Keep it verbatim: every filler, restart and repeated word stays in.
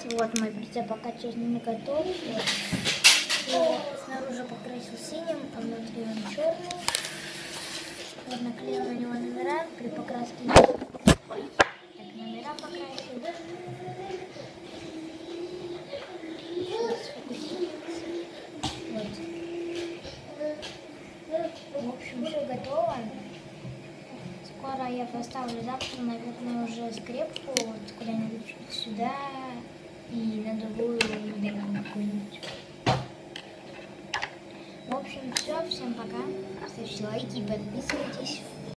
Вот мой прицеп окончательно готов. Вот. Я снаружи покрасил синим, а внутри он черный. Вот наклеил на него номера при покраске. Ой, так, номера покрасил. Сейчас сфокусируется. Вот. В общем, все готово. Скоро я поставлю завтра, наверное, уже скрепку вот куда-нибудь сюда и на другую дырку какую-нибудь. В общем, все. Всем пока. Ставьте лайки и подписывайтесь.